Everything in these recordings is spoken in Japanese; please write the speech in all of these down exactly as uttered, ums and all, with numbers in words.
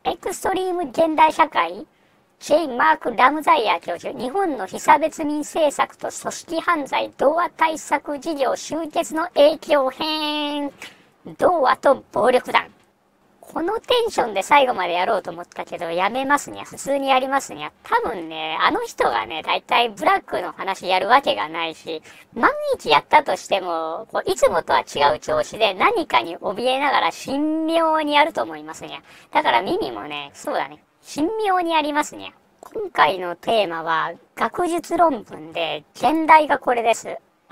エクストリーム現代社会、ジェイ・マーク・ラムザイヤー教授、日本の被差別民政策と組織犯罪童話対策事業終結の影響編、童話と暴力団。このテンションで最後までやろうと思ったけど、やめますにゃ。普通にやりますにゃ。多分ね、あの人がね、だいたいブラックの話やるわけがないし、万一やったとしても、こういつもとは違う調子で何かに怯えながら神妙にやると思いますにゃ。だから耳もね、そうだね、神妙にやりますにゃ。今回のテーマは、学術論文で、現代がこれです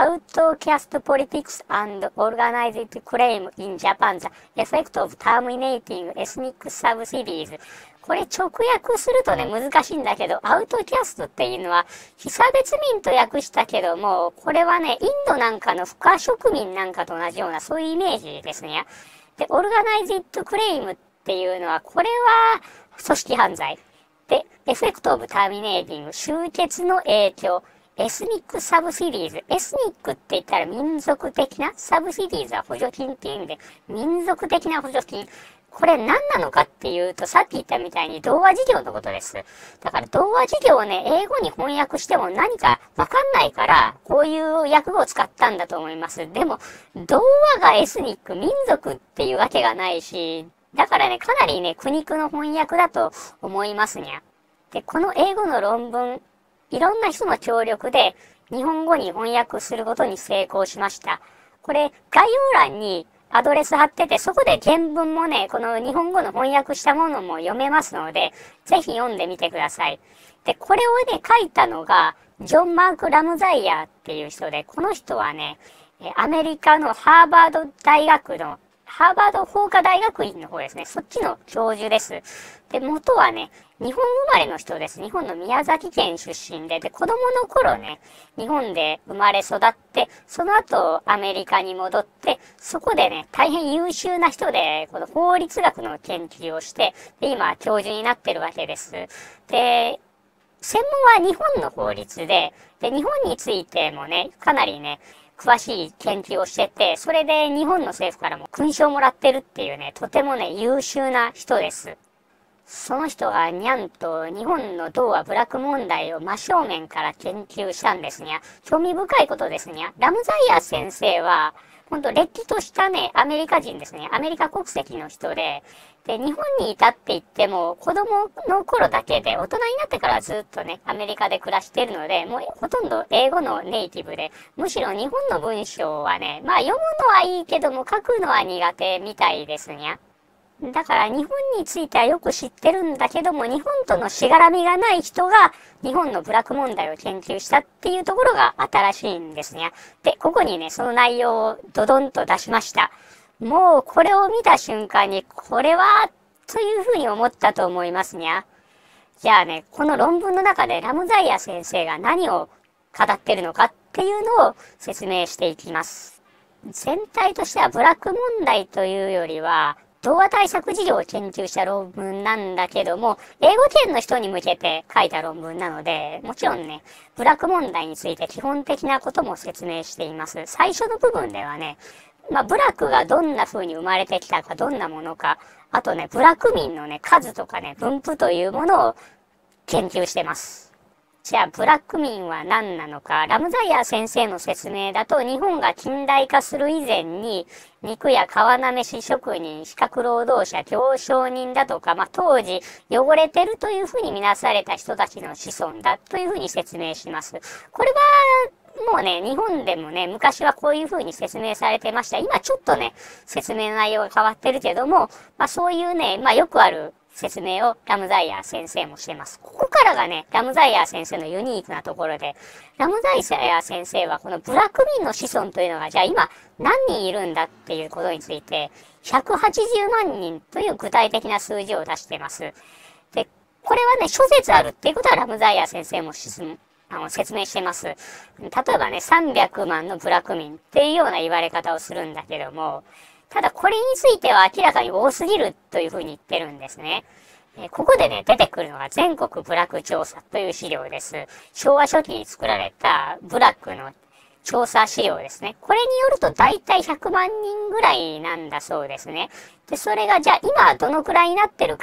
。Outcast Politics and Organized Crime in Japan, the Effect of Terminating Ethnic Subsidies。これ直訳するとね、難しいんだけど、アウトキャストっていうのは、被差別民と訳したけども、これはね、インドなんかの不可植民なんかと同じような、そういうイメージですね。で、Organized Crimeっていうのは、これは組織犯罪。で、Effect of Terminating、終結の影響。エスニックサブシリーズ。エスニックって言ったら民族的な、サブシリーズは補助金っていう意味で、民族的な補助金。これ何なのかっていうと、さっき言ったみたいに童話事業のことです。だから童話事業をね、英語に翻訳しても何かわかんないから、こういう訳語を使ったんだと思います。でも、童話がエスニック、民族っていうわけがないし、だからね、かなりね、苦肉の翻訳だと思いますにゃ。で、この英語の論文、いろんな人の協力で日本語に翻訳することに成功しました。これ概要欄にアドレス貼ってて、そこで原文もね、この日本語の翻訳したものも読めますので、ぜひ読んでみてください。で、これをね、書いたのがジョン・マーク・ラムザイヤーっていう人で、この人はね、アメリカのハーバード大学のハーバード法科大学院の方ですね。そっちの教授です。で、元はね、日本生まれの人です。日本の宮崎県出身で、で、子供の頃ね、日本で生まれ育って、その後アメリカに戻って、そこでね、大変優秀な人で、この法律学の研究をして、で、今教授になってるわけです。で、専門は日本の法律で、で、日本についてもね、かなりね、詳しい研究をしてて、それで日本の政府からも勲章をもらってるっていうね、とてもね、優秀な人です。その人がにゃんと日本の童話部落問題を真正面から研究したんですにゃ。興味深いことですにゃ。ラムザイヤー先生は、ほんと、れっきとしたね、アメリカ人ですね。アメリカ国籍の人で、で、日本にいたって言っても、子供の頃だけで、大人になってからずっとね、アメリカで暮らしてるので、もうほとんど英語のネイティブで、むしろ日本の文章はね、まあ読むのはいいけども、書くのは苦手みたいですにゃ。だから日本についてはよく知ってるんだけども、日本とのしがらみがない人が日本の部落問題を研究したっていうところが新しいんですね。で、ここにね、その内容をドドンと出しました。もうこれを見た瞬間に、これは、というふうに思ったと思いますにゃ。じゃあね、この論文の中でラムザイヤ先生が何を語ってるのかっていうのを説明していきます。全体としては部落問題というよりは、童話対策事業を研究した論文なんだけども、英語圏の人に向けて書いた論文なので、もちろんね、部落問題について基本的なことも説明しています。最初の部分ではね、まあ、部落がどんな風に生まれてきたか、どんなものか、あとね、部落民のね、数とかね、分布というものを研究してます。じゃあ、部落民は何なのか。ラムザイヤー先生の説明だと、日本が近代化する以前に、肉や皮なめし職人、視覚労働者、行商人だとか、まあ、当時、汚れてるというふうに見なされた人たちの子孫だというふうに説明します。これは、もうね、日本でもね、昔はこういうふうに説明されてました。今ちょっとね、説明の内容が変わってるけども、まあ、そういうね、まあ、よくある、説明をラムザイヤー先生もしてます。ここからがね、ラムザイヤー先生のユニークなところで、ラムザイヤー先生はこの部落民の子孫というのが、じゃあ今何人いるんだっていうことについて、ひゃくはちじゅうまんにんという具体的な数字を出しています。で、これはね、諸説あるっていうことはラムザイヤー先生もあの説明してます。例えばね、さんびゃくまんの部落民っていうような言われ方をするんだけども、ただこれについては明らかに多すぎるというふうに言ってるんですね。えここでね、出てくるのが全国部落調査という資料です。昭和初期に作られた部落の調査資料ですね。これによると大体ひゃくまんにんぐらいなんだそうですね。で、それがじゃあ今どのくらいになってるかっ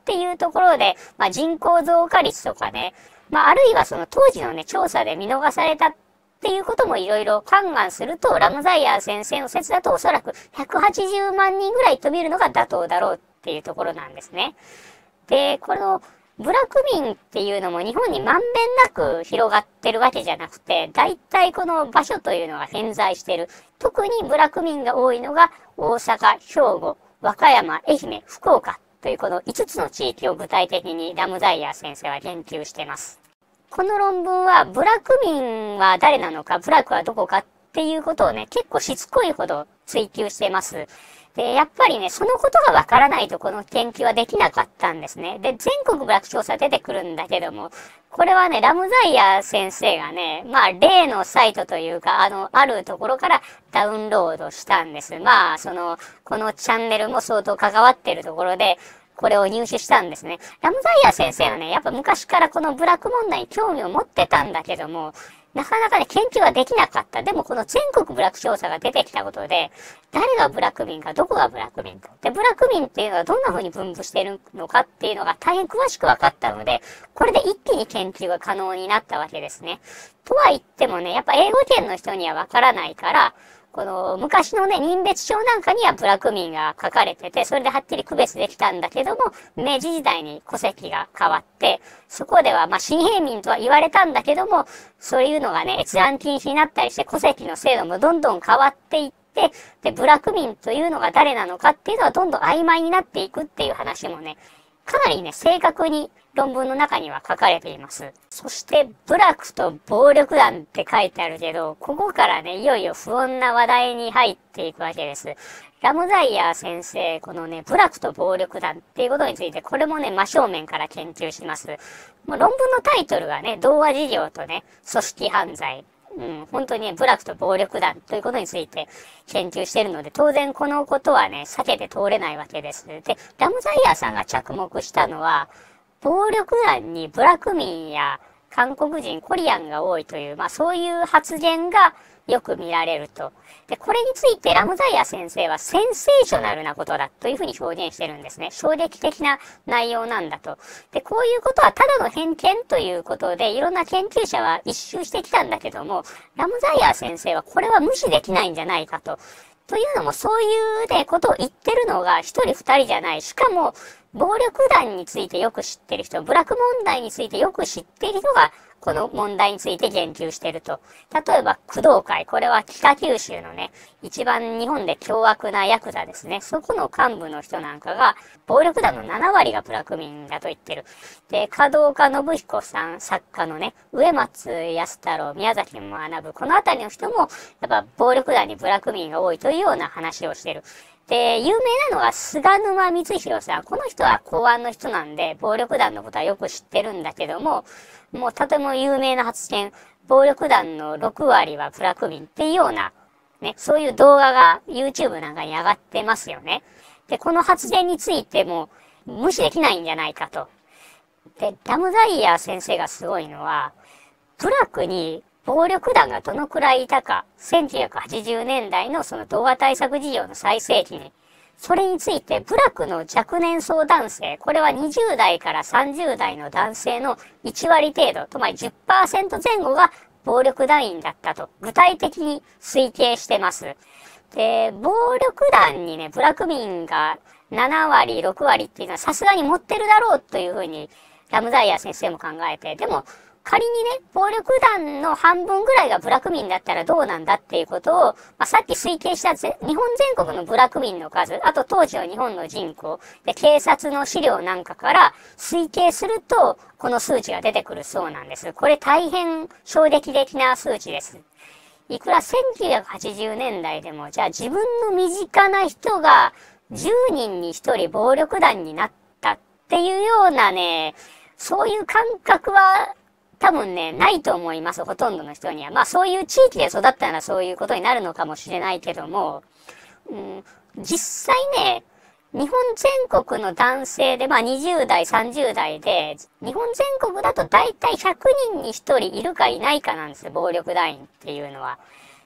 っていうところで、まあ人口増加率とかね、まああるいはその当時のね、調査で見逃されたっていうこともいろいろ勘案すると、ラムザイヤー先生の説だとおそらくひゃくはちじゅうまんにんぐらいと見るのが妥当だろうっていうところなんですね。で、この部落民っていうのも日本にまんべんなく広がってるわけじゃなくて、大体この場所というのが偏在している。特に部落民が多いのが大阪、兵庫、和歌山、愛媛、福岡というこのいつつの地域を具体的にラムザイヤー先生は研究しています。この論文は部落民は誰なのか、部落はどこかっていうことをね、結構しつこいほど追求しています。で、やっぱりね、そのことがわからないとこの研究はできなかったんですね。で、全国部落調査出てくるんだけども、これはね、ラムザイヤー先生がね、まあ、例のサイトというか、あの、あるところからダウンロードしたんです。まあ、その、このチャンネルも相当関わっているところで、これを入手したんですね。ラムザイヤー先生はね、やっぱ昔からこの部落問題に興味を持ってたんだけども、なかなかね、研究はできなかった。でもこの全国部落調査が出てきたことで、誰が部落民か、どこが部落民か。で、部落民っていうのはどんな風に分布しているのかっていうのが大変詳しく分かったので、これで一気に研究が可能になったわけですね。とは言ってもね、やっぱ英語圏の人には分からないから、この昔のね、人別帳なんかには部落民が書かれてて、それではっきり区別できたんだけども、明治時代に戸籍が変わって、そこではまあ新平民とは言われたんだけども、そういうのがね、閲覧禁止になったりして、戸籍の制度もどんどん変わっていって、で、部落民というのが誰なのかっていうのはどんどん曖昧になっていくっていう話もね、かなりね、正確に論文の中には書かれています。そして、部落と暴力団って書いてあるけど、ここからね、いよいよ不穏な話題に入っていくわけです。ラムザイヤー先生、このね、部落と暴力団っていうことについて、これもね、真正面から研究します。もう論文のタイトルがね、童話事業とね、組織犯罪。うん、本当にね、部落と暴力団ということについて研究しているので、当然このことはね、避けて通れないわけです。で、ラムザイヤーさんが着目したのは、暴力団に部落民や韓国人、コリアンが多いという、まあそういう発言がよく見られると。で、これについてラムザイヤー先生はセンセーショナルなことだというふうに表現してるんですね。衝撃的な内容なんだと。で、こういうことはただの偏見ということで、いろんな研究者は一周してきたんだけども、ラムザイヤー先生はこれは無視できないんじゃないかと。というのもそういうね、ことを言ってるのが一人二人じゃない。しかも、暴力団についてよく知ってる人、部落問題についてよく知っている人が、この問題について言及していると。例えば、工藤会。これは北九州のね、一番日本で凶悪なヤクザですね。そこの幹部の人なんかが、暴力団のななわりが部落民だと言ってる。で、門岡信彦さん、作家のね、植松安太郎、宮崎学、このあたりの人も、やっぱ暴力団に部落民が多いというような話をしている。で、有名なのが菅沼光弘さん。この人は公安の人なんで、暴力団のことはよく知ってるんだけども、もうとても有名な発言、暴力団のろくわりは部落民っていうような、ね、そういう動画が YouTube なんかに上がってますよね。で、この発言についても無視できないんじゃないかと。で、ラムザイヤー先生がすごいのは、部落に暴力団がどのくらいいたか、せんきゅうひゃくはちじゅうねんだいのその童話対策事業の最盛期に、それについて部落の若年層男性、これはにじゅうだいからさんじゅうだいの男性のいちわり程度、つまり じゅっパーセント 前後が暴力団員だったと、具体的に推計してます。で、暴力団にね、部落民がななわり、ろくわりっていうのはさすがに持ってるだろうというふうに、ラムザイヤー先生も考えて、でも、仮にね、暴力団の半分ぐらいが部落民だったらどうなんだっていうことを、まあ、さっき推計したぜ日本全国の部落民の数、あと当時の日本の人口、で、警察の資料なんかから推計すると、この数値が出てくるそうなんです。これ大変衝撃的な数値です。いくらせんきゅうひゃくはちじゅうねんだいでも、じゃあ自分の身近な人がじゅうにんにひとり暴力団になったっていうようなね、そういう感覚は、多分ね、ないと思います、ほとんどの人には。まあそういう地域で育ったらそういうことになるのかもしれないけども、うん、実際ね、日本全国の男性で、まあにじゅうだい、さんじゅうだいで、日本全国だと大体ひゃくにんにひとりいるかいないかなんですよ、暴力団員っていうのは。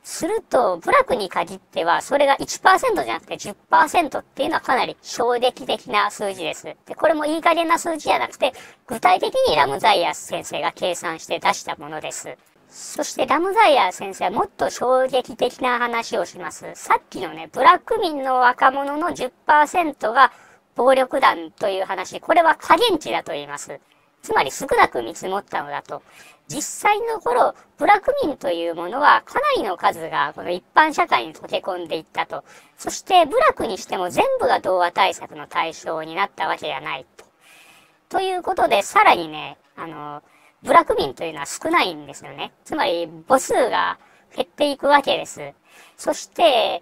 すると、部落に限っては、それが いちパーセント じゃなくて じゅっパーセント っていうのはかなり衝撃的な数字です。で、これもいい加減な数字じゃなくて、具体的にラムザイヤー先生が計算して出したものです。そしてラムザイヤー先生はもっと衝撃的な話をします。さっきのね、ブラック民の若者の じゅっパーセント が暴力団という話、これは下限値だと言います。つまり少なく見積もったのだと。実際のところ、部落民というものはかなりの数がこの一般社会に溶け込んでいったと。そして部落にしても全部が童話対策の対象になったわけじゃないと。ということで、さらにね、あの、部落民というのは少ないんですよね。つまり母数が減っていくわけです。そして、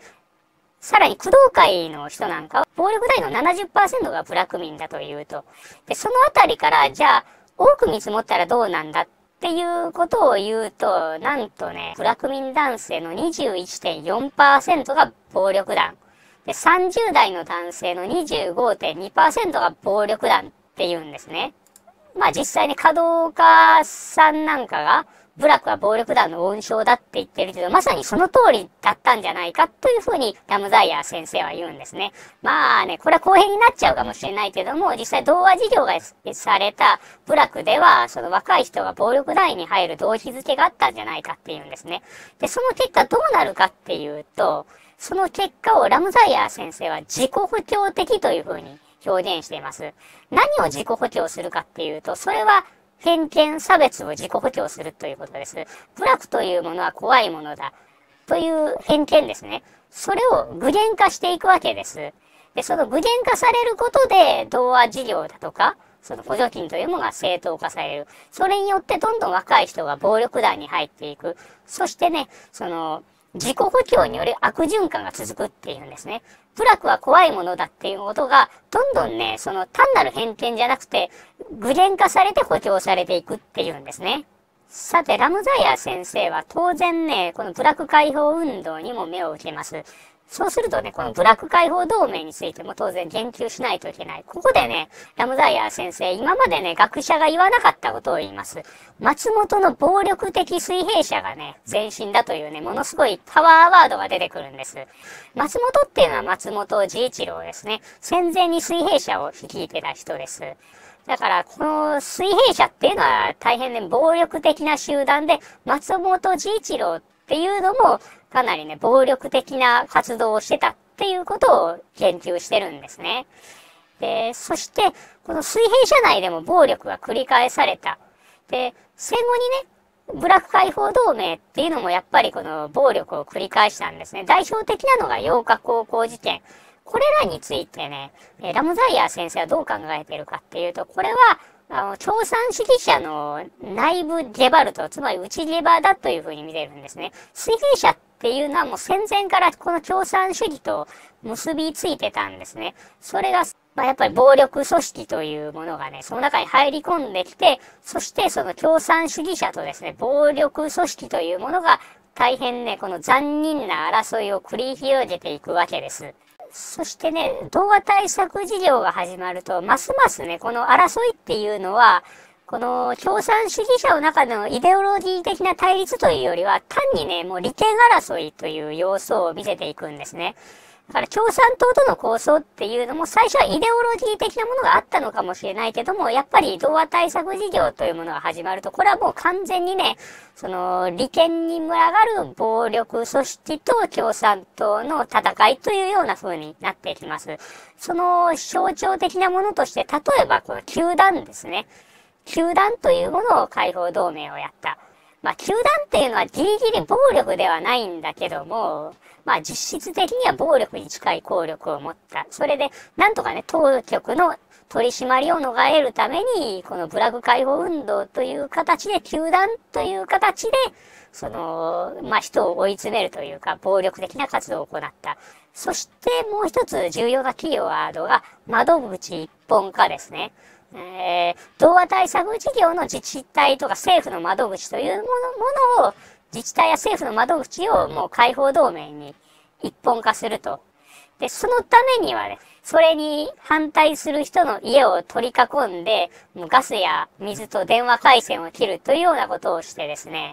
さらに工藤会の人なんかは、暴力団の ななじゅっパーセント が部落民だというと。で、そのあたりから、じゃあ、多く見積もったらどうなんだっていうことを言うと、なんとね、部落民男性の にじゅういってんよんパーセント が暴力団。で、さんじゅう代の男性の にじゅうごてんにパーセント が暴力団っていうんですね。まあ実際に華道家さんなんかが、部落は暴力団の温床だって言ってるけど、まさにその通りだったんじゃないかというふうにラムザイヤー先生は言うんですね。まあね、これは公平になっちゃうかもしれないけども、実際童話事業がされた部落では、その若い人が暴力団員に入る動機づけがあったんじゃないかっていうんですね。で、その結果どうなるかっていうと、その結果をラムザイヤー先生は自己補強的というふうに表現しています。何を自己補強するかっていうと、それは偏見、差別を自己補強するということです。部落というものは怖いものだ。という偏見ですね。それを具現化していくわけです。で、その具現化されることで、童話事業だとか、その補助金というものが正当化される。それによってどんどん若い人が暴力団に入っていく。そしてね、その、自己補強による悪循環が続くっていうんですね。部落は怖いものだっていうことが、どんどんね、その単なる偏見じゃなくて、具現化されて補強されていくっていうんですね。さて、ラムザイヤー先生は当然ね、この部落解放運動にも目を受けます。そうするとね、この部落解放同盟についても当然言及しないといけない。ここでね、ラムザイヤー先生、今までね、学者が言わなかったことを言います。松本の暴力的水平社がね、前身だというね、ものすごいパワーワードが出てくるんです。松本っていうのは松本治一郎ですね。戦前に水平社を率いてた人です。だから、この水平社っていうのは大変ね、暴力的な集団で、松本治一郎っていうのも、かなりね、暴力的な活動をしてたっていうことを研究してるんですね。で、そして、この水平社内でも暴力が繰り返された。で、戦後にね、部落解放同盟っていうのもやっぱりこの暴力を繰り返したんですね。代表的なのが八日高校事件。これらについてね、ラムザイヤー先生はどう考えているかっていうと、これは、あの、共産主義者の内部ゲバルト、つまり内ゲバだというふうに見てるんですね。水平社っていうのはもう戦前からこの共産主義と結びついてたんですね。それが、まあ、やっぱり暴力組織というものがね、その中に入り込んできて、そしてその共産主義者とですね、暴力組織というものが大変ね、この残忍な争いを繰り広げていくわけです。そしてね、童話対策事業が始まると、ますますね、この争いっていうのは、この共産主義者の中でのイデオロギー的な対立というよりは、単にね、もう利権争いという要素を見せていくんですね。だから共産党との構想っていうのも最初はイデオロギー的なものがあったのかもしれないけども、やっぱり童話対策事業というものが始まると、これはもう完全にね、その利権に群がる暴力組織と共産党の戦いというような風になっていきます。その象徴的なものとして、例えばこの球団ですね。球団というものを解放同盟をやった。まあ、球団っていうのはギリギリ暴力ではないんだけども、まあ、実質的には暴力に近い効力を持った。それで、なんとかね、当局の取り締まりを逃れるために、この部落解放運動という形で、球団という形で、その、まあ、人を追い詰めるというか、暴力的な活動を行った。そして、もう一つ重要なキーワードが、窓口一本化ですね。えー、童話対策事業の自治体とか政府の窓口というもの、ものを、自治体や政府の窓口をもう解放同盟に一本化すると。で、そのためにはね、それに反対する人の家を取り囲んで、もうガスや水と電話回線を切るというようなことをしてですね、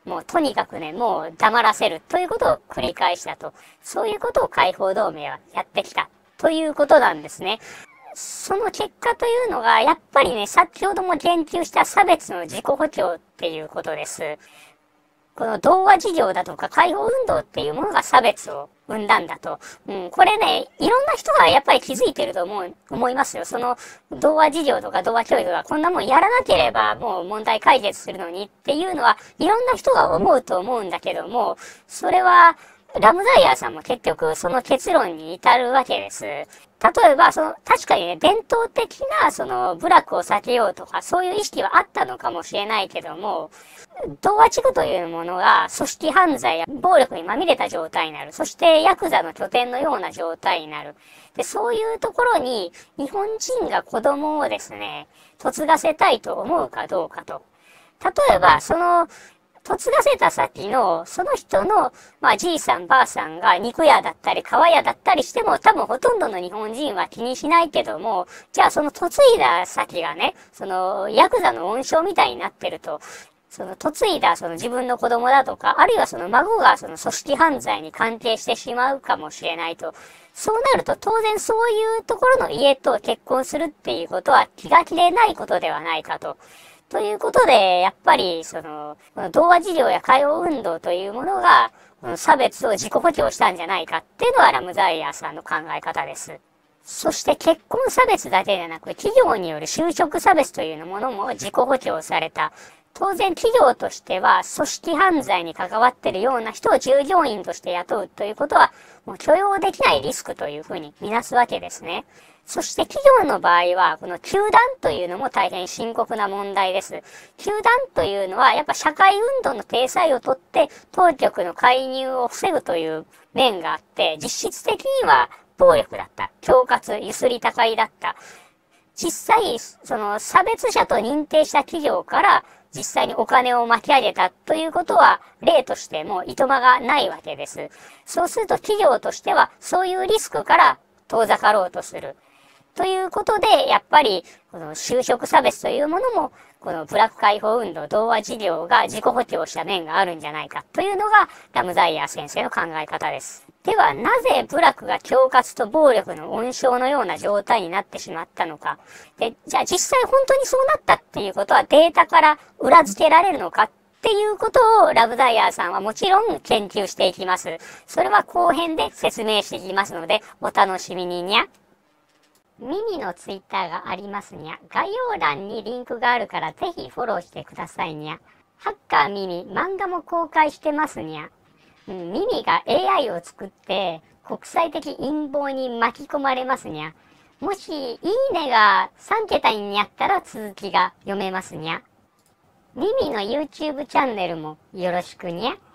もうとにかくね、もう黙らせるということを繰り返したと。そういうことを解放同盟はやってきたということなんですね。その結果というのが、やっぱりね、先ほども言及した差別の自己補強っていうことです。この童話事業だとか解放運動っていうものが差別を生んだんだと。うん、これね、いろんな人がやっぱり気づいてると思う、思いますよ。その童話事業とか童話教育がこんなもんやらなければもう問題解決するのにっていうのはいろんな人が思うと思うんだけども、それはラムザイヤーさんも結局その結論に至るわけです。例えば、その、確かにね、伝統的な、その、部落を避けようとか、そういう意識はあったのかもしれないけども、童話地区というものが、組織犯罪や暴力にまみれた状態になる。そして、ヤクザの拠点のような状態になる。で、そういうところに、日本人が子供をですね、嫁がせたいと思うかどうかと。例えば、その、嫁がせた先の、その人の、まあ、じいさんばあさんが肉屋だったり、川屋だったりしても、多分ほとんどの日本人は気にしないけども、じゃあその嫁いだ先がね、その、ヤクザの温床みたいになってると、その嫁いだその自分の子供だとか、あるいはその孫がその組織犯罪に関係してしまうかもしれないと。そうなると当然そういうところの家と結婚するっていうことは気が気でないことではないかと。ということで、やっぱり、その、童話事業や解放運動というものが、差別を自己補強したんじゃないかっていうのはラムザイヤーさんの考え方です。そして結婚差別だけでなく、企業による就職差別というものも自己補強された。当然企業としては組織犯罪に関わっているような人を従業員として雇うということはもう許容できないリスクというふうにみなすわけですね。そして企業の場合はこの糾弾というのも大変深刻な問題です。糾弾というのはやっぱ社会運動の体裁をとって当局の介入を防ぐという面があって実質的には暴力だった。恐喝、ゆすりたかりだった。実際その差別者と認定した企業から実際にお金を巻き上げたということは例としてもいとまがないわけです。そうすると企業としてはそういうリスクから遠ざかろうとする。ということで、やっぱりこの就職差別というものもこの部落解放運動、童話事業が自己補強した面があるんじゃないかというのがラムザイヤー先生の考え方です。ではなぜ部落が恐喝と暴力の温床のような状態になってしまったのか。で、じゃあ実際本当にそうなったっていうことはデータから裏付けられるのかっていうことをラムザイヤーさんはもちろん研究していきます。それは後編で説明していきますのでお楽しみににゃ。ミミのツイッターがありますにゃ。概要欄にリンクがあるからぜひフォローしてくださいにゃ。ハッカーミミ、漫画も公開してますにゃ。うん、ミミが エーアイ を作って国際的陰謀に巻き込まれますにゃ。もしいいねがさんけたになったら続きが読めますにゃ。ミミの YouTube チャンネルもよろしくにゃ。